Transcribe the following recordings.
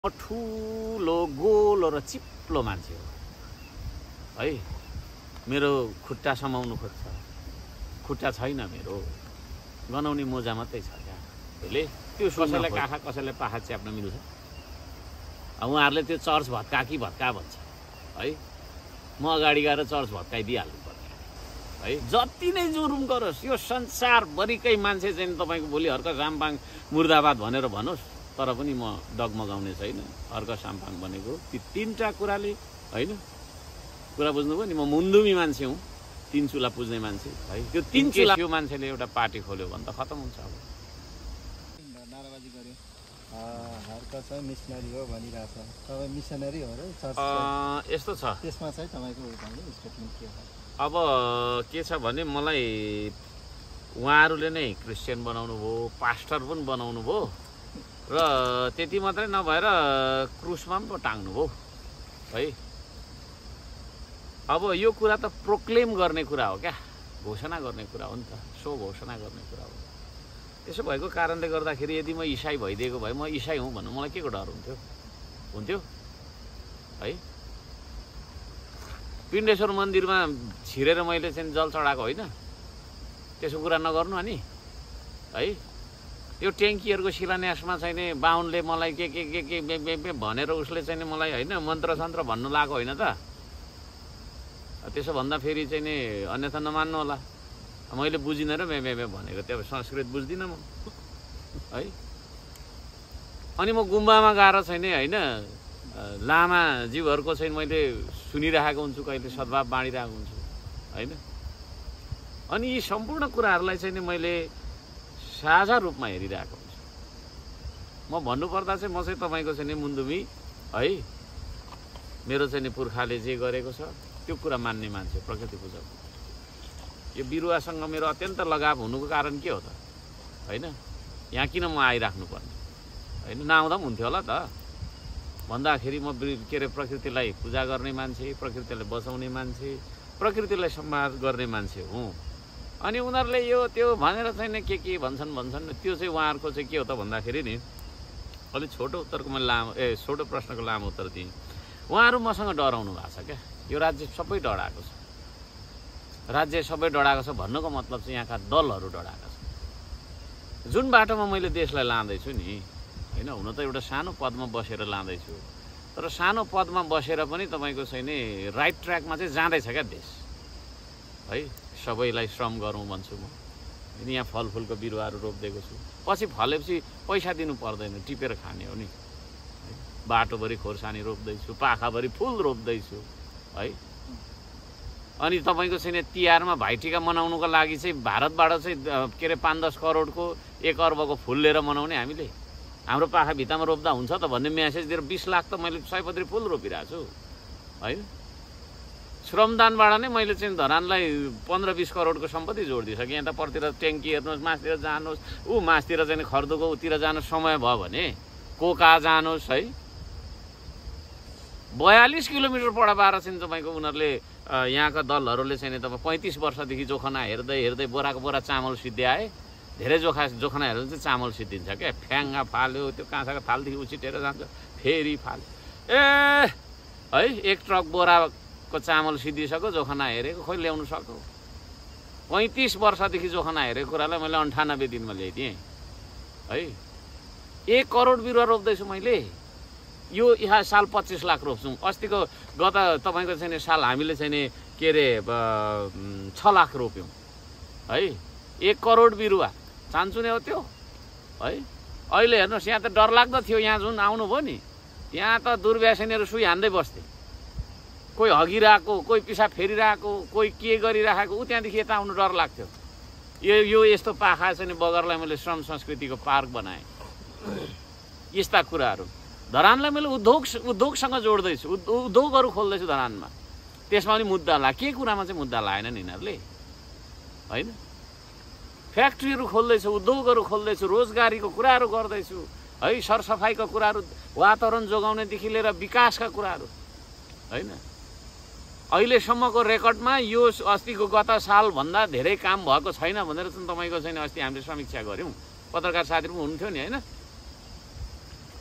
ठुलो गोलो र चिप्लो मान्छे हो है। मेरो खुट्टा समाउनु खोज्छ, खुट्टा छैन मेरो, गनाउने मोजा मात्रै छ क्या। त्यसले त्यो कसैलाई काखा कसैलाई पाखा च्याप्न मिल्छ। उहाँहरूले त्यो चर्च भत्का कि भत्का भन्छ है। म अगाडि गएर चर्च भत्काइदिइहाल्नु पर्छ है। जति नै जुरुम गरोस् यो संसारभरिकै मान्छे चाहिँ तपाईँको भोलि हर्क साम्पाङ मुर्दाबाद भनेर भनोस्, तर पनि म डगमगाउने छैन। हर्क साम्पाङ भनेको ती तीनटा कुराले होइन। कुरा बुझ्नुभयो नि, म मुन्दुमी मान्छे हुँ, तीन चुला पुज्ने मान्छे है। त्यो तीन चुला त्यो मान्छेले एउटा पार्टी खोल्यो भने त खतम हुन्छ। अब नाराबाजी गर्यो, हर्क चाहिँ मिसनरी हो भनिरहेछ। तपाईँ मिसनरी हो र चर्च यस्तो छ। त्यसमा चाहिँ तपाईँको स्टेटमेन्ट के हो? अब के छ भने मलाई उहाँहरूले नै क्रिस्चियन बनाउनु भयो, पास्टर पनि बनाउनु भयो र त्यति मात्रै नभएर क्रुसमा पनि टाङ्नु भयो है। अब यो कुरा त प्रोक्लेम गर्ने कुरा हो क्या, घोषणा गर्ने कुरा हो नि त, सो घोषणा गर्ने कुरा हो। त्यसो भएको कारणले गर्दाखेरि यदि म इसाई भइदिएको भए, म इसाई हुँ भन्नु मलाई के को डर हुन्थ्यो है। पिण्डेश्वर मन्दिरमा छिरेर मैले चाहिँ जल चढाएको होइन, त्यसो कुरा नगर्नु अनि है। यो ट्याङ्कीहरूको शिलान्यासमा चाहिँ नि बाहुनले मलाई के भनेर उसले चाहिँ नि मलाई होइन मन्त्र सन्त्र भन्नु लागेको होइन त। त्यसो भन्दा फेरि चाहिँ नि अन्यथा नमान्नु होला, मैले बुझिनँ र मे भनेको त्यो संस्कृत बुझ्दिनँ म है। अनि म गुम्बामा गएर चाहिँ नि होइन लामाजीहरूको चाहिँ मैले सुनिरहेको हुन्छु, कहिले सद्भाव बाँडिरहेको हुन्छु होइन। अनि यी सम्पूर्ण कुराहरूलाई चाहिँ नि मैले साझा रूपमा हेरिरहेको हुन्छु। म भन्नुपर्दा चाहिँ म चाहिँ तपाईँको चाहिँ नि मुन्दुमी है। मेरो चाहिँ नि पुर्खाले जे गरेको छ त्यो कुरा मान्ने मान्छे, प्रकृति पूजक। यो बिरुवासँग मेरो अत्यन्त लगाव हुनुको कारण के हो त होइन। यहाँ किन म आइराख्नु पर्ने होइन, नआउँदा पनि हुन्थ्यो होला त। भन्दाखेरि म के अरे प्रकृतिलाई पूजा गर्ने मान्छे, प्रकृतिलाई बचाउने मान्छे, प्रकृतिलाई सम्मान गर्ने मान्छे हुँ। अनि उनीहरूले यो त्यो भनेर चाहिँ नि के भन्छन् त्यो चाहिँ उहाँहरूको चाहिँ के हो त भन्दाखेरि नि, अलिक छोटो उत्तरको मैले छोटो प्रश्नको लामो उत्तर दिएँ। उहाँहरू मसँग डराउनु भएको छ क्या। यो राज्य सबै डराएको छ, राज्य सबै डराएको छ भन्नुको मतलब चाहिँ यहाँका दलहरू डराएको छ। जुन बाटोमा मैले देशलाई लाँदैछु नि होइन, हुन त एउटा सानो पदमा बसेर लाँदैछु, तर सानो पदमा बसेर पनि तपाईँको चाहिँ नि राइट ट्र्याकमा चाहिँ जाँदैछ क्या देश है। सबैलाई श्रम गरौँ भन्छु म। यहाँ फलफुलको बिरुवाहरू रोपिदिएको छु, पछि फलेपछि पैसा दिनु पर्दैन, टिपेर खाने हो नि। बाटोभरि खोर्सानी रोप्दैछु, पाखाभरि फुल रोप्दैछु है। अनि तपाईँको चाहिँ तिहारमा भाइटिका मनाउनुको लागि चाहिँ भारतबाट चाहिँ के अरे 5-10 करोडको 1 अर्बको फुल लिएर मनाउने हामीले। हाम्रो पाखा भित्तामा रोप्दा हुन्छ त भन्ने म्यासेज दिएर 20 लाख त मैले सयपत्री फुल रोपिरहेको छु है। श्रमदानबाट नै मैले चाहिँ धरानलाई 15-20 करोडको सम्पत्ति जोडिदिइसकेँ। यहाँ त परतिर ट्याङ्की हेर्नुहोस्, मासतिर जानुहोस्, मासतिर चाहिँ खर्दुको उतिर जानु समय भयो भने कोका जानुहोस् है। 42 किलोमिटर पढाएर चाहिँ तपाईँको उनीहरूले यहाँका दलहरूले चाहिँ तपाईँ 35 वर्षदेखि जोखना हेर्दै बोराको बोरा चामल सिद्ध्याए। धेरै जोखना हेर्दा चाहिँ चामल सिद्धिन्छ क्या। फ्याङ्गा फाल्यो, त्यो काँसाको थालदेखि उछिटेर जान्छ, फेरि फाल्यो है। 1 ट्रक बोराको चामल सिद्धिसक्यो, जोखना हेरेको खोइ ल्याउनु सक्यो। 35 वर्षदेखि जोखना हेरेको कुरालाई मैले 98 दिनमा ल्याइदिएँ है। 1 करोड बिरुवा रोप्दैछु मैले। यो यहाँ साल 25 लाख रोप्छौँ। अस्तिको गत तपाईँको चाहिँ साल हामीले चाहिँ नि के अरे 6 लाख रोप्यौँ है। 1 करोड बिरुवा चान्चु नै हो त्यो है। अहिले हेर्नुहोस्, यहाँ त डरलाग्दो थियो। यहाँ जुन आउनुभयो नि, यहाँ त दुर्व्यसनीहरू सुई हान्दै बस्थे। कोही हगिरहेको, कोही पिसाब फेरिरहेको, कोही के गरिरहेको, त्यहाँदेखि यता आउनु डर लाग्थ्यो। यो यस्तो पाखा चाहिँ बगरलाई मैले श्रम संस्कृतिको पार्क बनाएँ। यस्ता कुराहरू धरानलाई मैले उद्योगसँग जोड्दैछु, उद्योगहरू खोल्दैछु धरानमा। त्यसमा पनि मुद्दा के कुरामा चाहिँ मुद्दा लाएनन् यिनीहरूले होइन। फ्याक्ट्रीहरू खोल्दैछु, उद्योगहरू खोल्दैछु, रोजगारीको कुराहरू गर्दैछु है। सरसफाइको कुराहरू, वातावरण जोगाउनेदेखि लिएर विकासका कुराहरू होइन। अहिलेसम्मको रेकर्डमा यो अस्तिको गत सालभन्दा धेरै काम भएको छैन भनेर चाहिँ तपाईँको चाहिँ अस्ति हामीले समीक्षा गऱ्यौँ। पत्रकार साथीहरू पनि हुनुहुन्थ्यो नि होइन।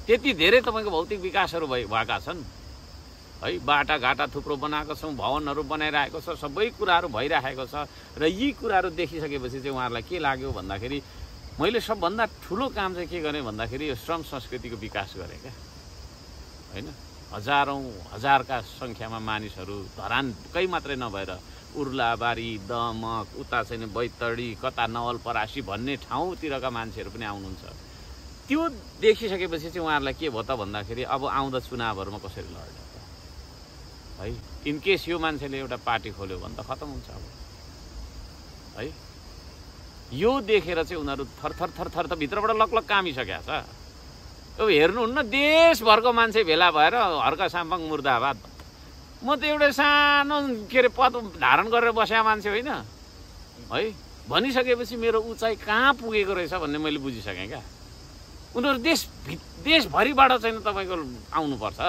त्यति धेरै तपाईँको भौतिक विकासहरू भएका छन् है। बाटाघाटा थुप्रो बनाएको छौँ, भवनहरू बनाइरहेको छ, सबै कुराहरू भइरहेको छ। र यी कुराहरू देखिसकेपछि चाहिँ उहाँहरूलाई के लाग्यो भन्दाखेरि मैले सबभन्दा ठुलो काम चाहिँ के गरेँ भन्दाखेरि यो श्रम संस्कृतिको विकास गरेँ क्या होइन। हजारौँ हजारका सङ्ख्यामा मानिसहरू धरानकै मात्रै नभएर उर्लाबारी, दमक, उता चाहिँ बैतडी, कता नवलपरासी भन्ने ठाउँतिरका मान्छेहरू पनि आउनुहुन्छ। त्यो देखिसकेपछि चाहिँ उहाँहरूलाई के भयो त भन्दाखेरि अब आउँदा चुनावहरूमा कसरी लड्ने त है। इनकेस यो मान्छेले एउटा पार्टी खोल्यो भने त खतम हुन्छ अब है। यो देखेर चाहिँ उनीहरू थरथर थरथर त भित्रबाट लकलक कामिसकेको छ। अब हेर्नुहुन्न देशभरको मान्छे भेला भएर हर्क साम्पाङ मुर्दाबाद। म त एउटा सानो के अरे पद धारण गरेर बसेको मान्छे होइन है। भनिसकेपछि मेरो उचाइ कहाँ पुगेको रहेछ भन्ने मैले बुझिसकेँ क्या। उनीहरू देशभरिबाट चाहिँ तपाईँको आउनुपर्छ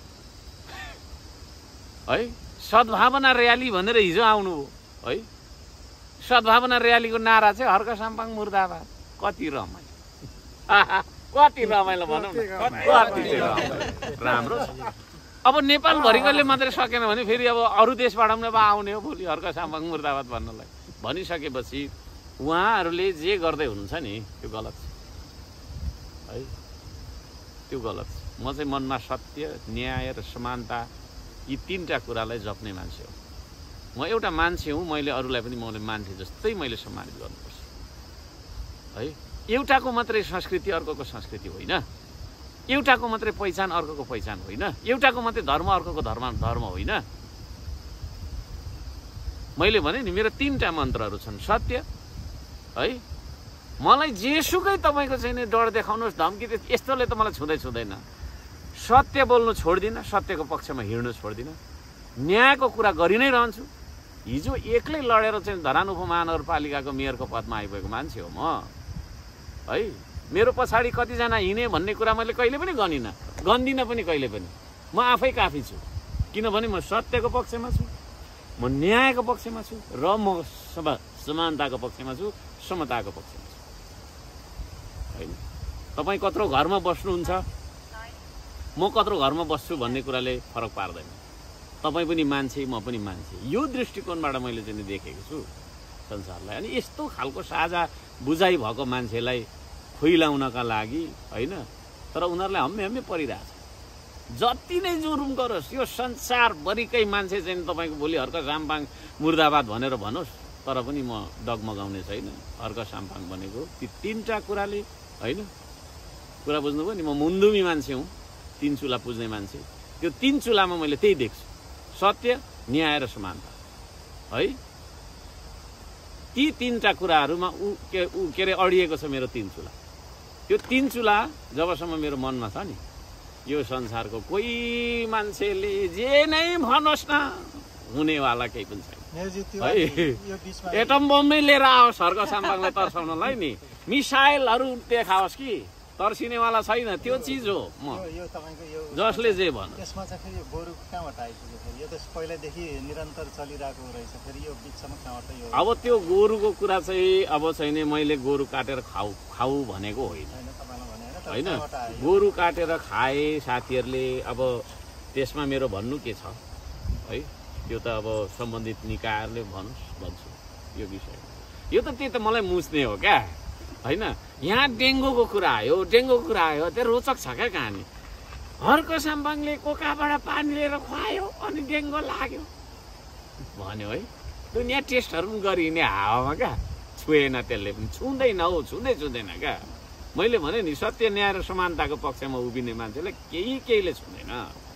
है। सद्भावना र्याली भनेर हिजो आउनुभयो है। सद्भावना र्यालीको नारा चाहिँ हर्क साम्पाङ मुर्दाबाद। कति रमाइलो, कति रमाइलो भनौँ न, कति राम्रो छ। अब नेपालभरिकोले मात्रै सकेन भने फेरि अब अरू देशबाट पनि अब आउने हो भोलि हर्क साम्पाङ मुर्दाबाद भन्नलाई। भनिसकेपछि उहाँहरूले जे गर्दै हुनुहुन्छ नि त्यो गलत छ है। त्यो गलत छ। म चाहिँ मनमा सत्य, न्याय र समानता यी तीनटा कुरालाई जप्ने मान्छे हो। म एउटा मान्छे हुँ, मैले अरूलाई पनि मैले मान्छे जस्तै मैले सम्मानित गर्नुपर्छ है। एउटाको मात्रै संस्कृति अर्कोको संस्कृति होइन, एउटाको मात्रै पहिचान अर्कोको पहिचान होइन, एउटाको मात्रै धर्म अर्कोको धर्म होइन। मैले भने नि मेरो तीनटा मन्त्रहरू छन्। सत्य है, मलाई जेसुकै तपाईँको चाहिँ नि डर देखाउनुहोस्, धम्की यस्तोले त मलाई छुँदैन। सत्य बोल्नु छोड्दिनँ, सत्यको पक्षमा हिँड्नु छोड्दिनँ, न्यायको कुरा गरि नै रहन्छु। हिजो एक्लै लडेर चाहिँ धरान उपमहानगरपालिकाको मेयरको पदमा आइपुगेको मान्छे हो म है। मेरो पछाडि कतिजना हिँडे भन्ने कुरा मैले कहिले पनि गन्दिनँ पनि कहिले पनि। म आफै काफी छु, किनभने म सत्यको पक्षमा छु, म न्यायको पक्षमा छु र म समानताको पक्षमा छु, समताको पक्षमा छु होइन। तपाईँ कत्रो घरमा बस्नुहुन्छ, म कत्रो घरमा बस्छु भन्ने कुराले फरक पार्दैन। तपाईँ पनि मान्छे, म पनि मान्छे। यो दृष्टिकोणबाट मैले चाहिँ देखेको छु संसारलाई। अनि यस्तो खालको साझा बुझाइ भएको मान्छेलाई खुइलाउनका लागि होइन, तर उनीहरूलाई हम्मे परिरहेछ। जति नै जुरुम गरोस्, यो संसारभरिकै मान्छे चाहिँ तपाईँको भोलि हर्क साम्पाङ मुर्दाबाद भनेर भनोस्, तर पनि म डगमगाउने छैन। हर्क साम्पाङ भनेको ती तीनटा कुराले होइन। कुरा बुझ्नुभयो नि, म मुन्दुमी मान्छे हुँ, तीन चुला पुज्ने मान्छे। त्यो तीन चुलामा मैले त्यही देख्छु, सत्य, न्याय र समानता है। ती तीनटा कुराहरूमा के अरे अडिएको छ मेरो तीन चुला। त्यो तीन चुला जबसम्म मेरो मनमा छ नि, यो संसारको कोही मान्छेले जे नै भनोस् न, हुनेवाला केही पनि छैन है। एटम बम नै लिएर आओस् हर्क साम्पाङलाई तर्साउनलाई नि, मिसाइलहरू देखाओस् कि तर्सिनेवाला छैन। त्यो चिज हो म जसले जे भन्छ। यसमा चाहिँ फेरि गोरु कहाँबाट आइपुग्यो? यो त पहिलादेखि निरन्तर चलिरहेको रहेछ, फेरि यो बिचमा कहाँबाट यो? अब त्यो गोरुको कुरा चाहिँ अब चाहिँ नि मैले गोरु काटेर खाऊ भनेको होइन। गोरु काटेर खाए साथीहरूले। अब त्यसमा मेरो भन्नु के छ है, त्यो त अब सम्बन्धित निकायहरूले भन्छु यो विषय। यो त त्यही त मलाई मुच्ने हो क्या होइन। यहाँ डेङ्गुको कुरा आयो, त्यो रोचक छ क्या कहानी। हर्क साम्पाङले कोकाबाट पानी लिएर खुवायो अनि डेङ्गु लाग्यो भन्यो है। दुनियाँ टेस्टहरू पनि गरिने हावामा क्या, छुएन त्यसले पनि, छुँदैन क्या। मैले भने नि, सत्य, न्याय र समानताको पक्षमा उभिने मान्छेले केहीले छुँदैन।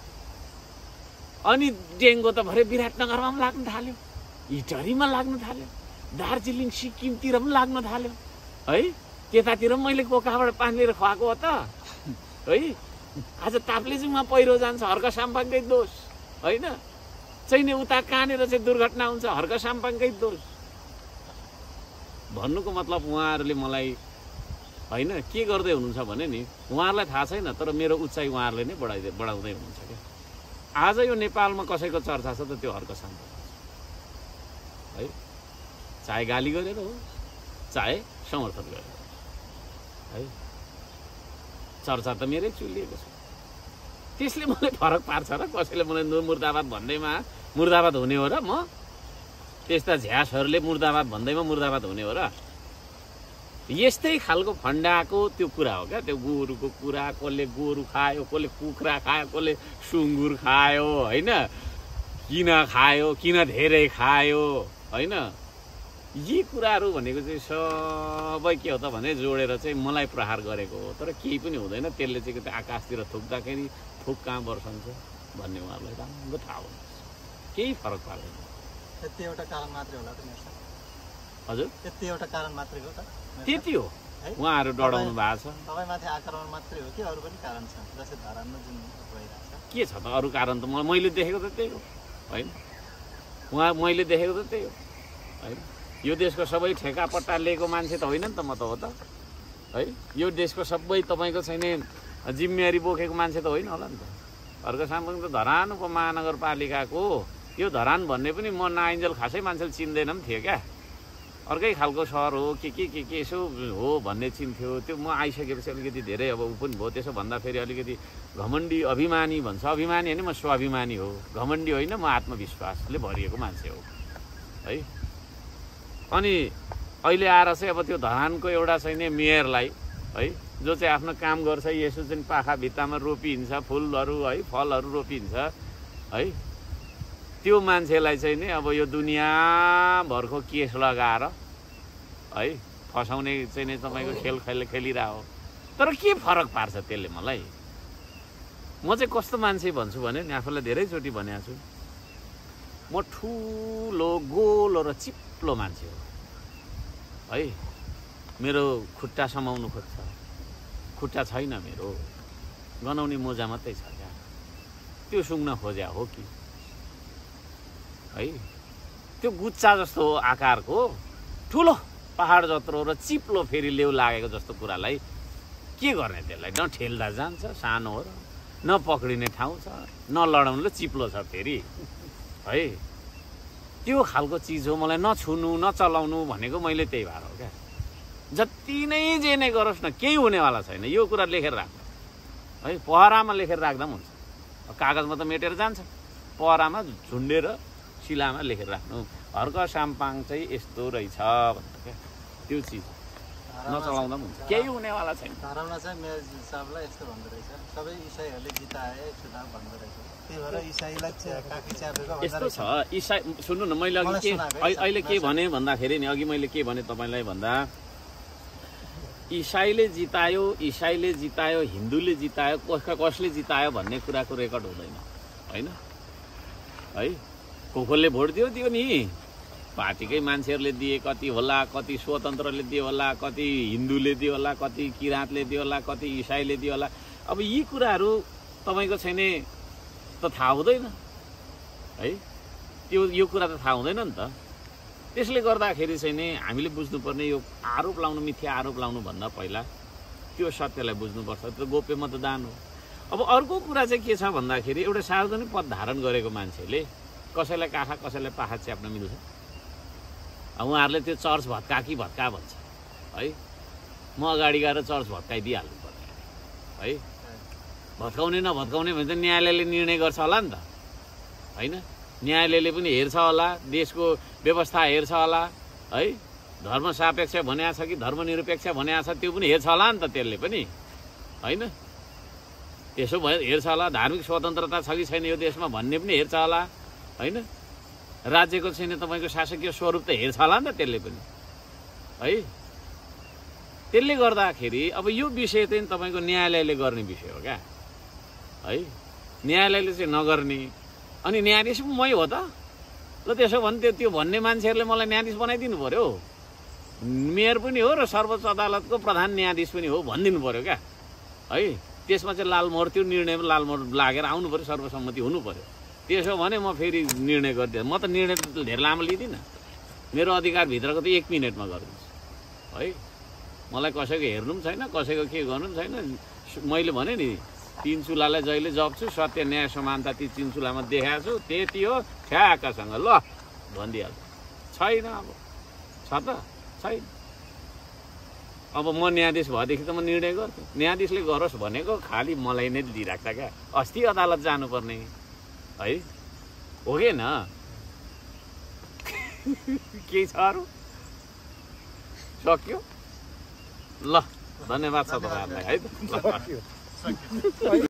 अनि डेङ्गु त भरे विराटनगरमा पनि लाग्न थाल्यो, इटहरीमा लाग्न थाल्यो, दार्जिलिङ सिक्किमतिर पनि लाग्न थाल्यो है। त्यतातिर पनि मैले कोकाबाट पानी लिएर खुवाएको हो त है। आज ताप्लेजुङमा पहिरो जान्छ, हर्क साम्पाङकै दोष होइन। चाहिँ उता कहाँनिर चाहिँ दुर्घटना हुन्छ, हर्क साम्पाङकै दोष। भन्नुको मतलब उहाँहरूले मलाई होइन के गर्दै हुनुहुन्छ भने नि, उहाँहरूलाई थाहा छैन, तर मेरो उचाइ उहाँहरूले नै बढाउँदै हुनुहुन्छ क्या। आज यो नेपालमा कसैको चर्चा छ त त्यो हर्क साम्पाङ है। चाहे गाली गरेर हो, चाहे समर्थन गरेर है। चर्चा त मेरै चुलिएको छ। त्यसले मलाई फरक पार्छ र? कसैले मलाई मुर्दाबाद भन्दैमा मुर्दाबाद हुने हो र? म त्यस्ता झ्यासहरूले मुर्दाबाद भन्दैमा मुर्दाबाद हुने हो र? यस्तै खालको फन्डाको त्यो कुरा हो क्या, त्यो गोरुको कुरा। कसले गोरु खायो, कसले कुखुरा खायो, कसले सुँगुर खायो, होइन? किन खायो, किन धेरै खायो, होइन? यी कुराहरू भनेको चाहिँ सबै के हो त भने जोडेर चाहिँ मलाई प्रहार गरेको हो। तर केही पनि हुँदैन। त्यसले चाहिँ त्यो आकाशतिर थुक्दाखेरि थुक कहाँ बर्सन्छ भन्ने उहाँहरूलाई राम्रो थाहा हुन्छ। केही फरक पर्दैन। त्यति एउटा कारण मात्रै होला त मेरो सर? हजुर, त्यति एउटा कारण मात्रै हो त? त्यति हो। उहाँहरू डराउनु भएको छ। तपाईँमाथि आक्रमण मात्रै हो कि अरू पनि कारण छ? जस्तै धरानमा जुन भइरहेको छ के छ त अरू कारण? त मैले देखेको त त्यही हो, होइन? मैले देखेको त त्यही हो, होइन? यो देशको सबै ठेका पट्टा लिएको मान्छे त होइन नि त म त, हो त, है? यो देशको सबै तपाईँको छैन जिम्मेवारी बोकेको मान्छे त होइन होला नि त। अर्को सामु त धरान उपमहानगरपालिकाको यो धरान भन्ने पनि म नआइन्जेल खासै मान्छेले चिन्दैन पनि थियो क्या। अर्कै खालको सहर हो के यसो हो भन्ने चिन्थ्यो। त्यो म आइसकेपछि अलिकति धेरै अब ऊ पनि भयो। त्यसो भन्दाखेरि अलिकति घमण्डी अभिमानी भन्छ। अभिमानी होइन, म स्वाभिमानी हो। घमण्डी होइन, म आत्मविश्वासले भरिएको मान्छे हो, है? अनि अहिले आएर चाहिँ अब त्यो धरानको एउटा छैन मेयरलाई, है, जो चाहिँ आफ्नो काम गर्छ, यसो चाहिँ पाखा भित्तामा रोपिन्छ फुलहरू, है, फलहरू रोपिन्छ, है, त्यो मान्छेलाई चाहिँ नि अब यो दुनियाँभरको केस लगाएर, है, फसाउने चाहिँ नि तपाईँको खेल खेलिरहेको। तर के फरक पार्छ त्यसले मलाई? म चाहिँ कस्तो मान्छे भन्छु भने नि, आफूलाई धेरैचोटि भनेको छु, म ठुलो गोलो र चिप्लो मान्छे हो, है? मेरो खुट्टा समाउनु खोज्छ, खुट्टा छैन मेरो, गनाउने मोजा मात्रै छ क्या। त्यो सुँग्न खोज्या हो कि, है? त्यो गुच्चा जस्तो आकारको ठुलो पहाड जत्रो र चिप्लो फेरि लेउ लागेको जस्तो कुरालाई के गर्ने? त्यसलाई न ठेल्दा जान्छ, सानो हो र, न पक्रिने ठाउँ छ, न लडाउनुले चिप्लो छ फेरि, है? त्यो खालको चिज हो। मलाई नछुनु नचलाउनु भनेको मैले त्यही भएर हो क्या। जति नै जे नै गरोस् न, केही हुनेवाला छैन। यो कुरा लेखेर राख्नु, है? पहरामा लेखेर राख्दा पनि हुन्छ। कागजमा त मेटेर जान्छ, पहरामा झुन्डेर शिलामा लेखेर राख्नु, हर्क साम्पाङ चाहिँ यस्तो रहेछ भनेर क्या। त्यो चिज नचलाउँदा पनि हुन्छ, केही हुनेवाला छैन। धरानमा चाहिँ मेयर साहबलाई यस्तो भन्दो रहेछ, सबै इसाईहरूले जिताए चुनाव भन्दो रहेछ। त्यही भएर इसाईलाई काखी च्यापेको यस्तो छ। इसाई सुन्नु न, मैले अहिले के भने भन्दाखेरि नि, अघि मैले के भने तपाईँलाई भन्दा, इसाईले जितायो, हिन्दूले जितायो, कसले जितायो भन्ने कुराको रेकर्ड हुँदैन, होइन? है, कसले भोट दियो नि, पार्टीकै मान्छेहरूले दिए, कति होला, कति स्वतन्त्रले दियो होला, कति हिन्दूले दियो होला, कति किराँतले दियो होला, कति इसाईले दियो होला। अब यी कुराहरू तपाईँको छैन त थाहा हुँदैन, है? यो कुरा त थाहा हुँदैन नि त। त्यसले गर्दाखेरि चाहिँ नि हामीले बुझ्नुपर्ने, यो आरोप लाउनु, मिथ्या आरोप लाउनु भन्दा पहिला त्यो सत्यलाई बुझ्नुपर्छ। त्यो गोप्य मतदान हो। अब अर्को कुरा चाहिँ के छ भन्दाखेरि, एउटा सार्वजनिक पद धारण गरेको मान्छेले कसैलाई काखा कसैलाई पाखा च्याप्न मिल्छ? उहाँहरूले त्यो चर्च भत्का कि भत्का भन्छ, है? म अगाडि गएर चर्च भत्काइदिइहाल्नु पर्ने, है? भत्काउने नभत्काउने भने त न्यायालयले निर्णय गर्छ होला नि त, होइन? न्यायालयले पनि हेर्छ होला, देशको व्यवस्था हेर्छ होला, है? धर्म सापेक्ष भनेको छ कि धर्मनिरपेक्ष भनेको छ त्यो पनि हेर्छ होला नि त त्यसले पनि, होइन? यसो भयो हेर्छ होला, धार्मिक स्वतन्त्रता छ कि छैन यो देशमा भन्ने पनि हेर्छ होला, होइन? राज्यको छैन तपाईँको शासकीय स्वरूप त हेर्छ होला नि त त्यसले पनि, है? त्यसले गर्दाखेरि अब यो विषय चाहिँ तपाईँको न्यायालयले गर्ने विषय हो क्या, है? न्यायालयले चाहिँ नगर्ने, अनि न्यायाधीश पनि मै हो त। ल त्यसो भने त्यो भन्ने मान्छेहरूले मलाई न्यायाधीश बनाइदिनु पर्यो। मेयर पनि हो र सर्वोच्च अदालतको प्रधान न्यायाधीश पनि हो भनिदिनु पर्यो क्या, है? त्यसमा चाहिँ लालमोहर, त्यो निर्णयमा लालमोहर लागेर आउनु पर्यो, सर्वसम्मति हुनु पर्यो। त्यसो भने म फेरि निर्णय गरिदिएँ। म त निर्णय धेरै लामो लिँदिनँ, मेरो अधिकारभित्रको त 1 मिनटमा गरिदिन्छु, है? मलाई कसैको हेर्नु पनि छैन, कसैको के गर्नु पनि छैन। मैले भने नि, 3 चुलालाई जहिले जप्छु, सत्य न्याय समानता ती 3 चुलामा देखाएको छु, त्यति हो, ठ्याक्कसँग ल भनिदिइहाल्छु। छैन, अब छ त छैन, अब म न्यायाधीश भएदेखि त म निर्णय गर्थेँ। न्यायाधीशले गरोस् भनेको खालि मलाई नै दिइराख्छ क्या। अस्ति अदालत जानुपर्ने है, हो कि न? केही छ अरू? सक्यो? ल, धन्यवाद छ तपाईँहरूलाई है त।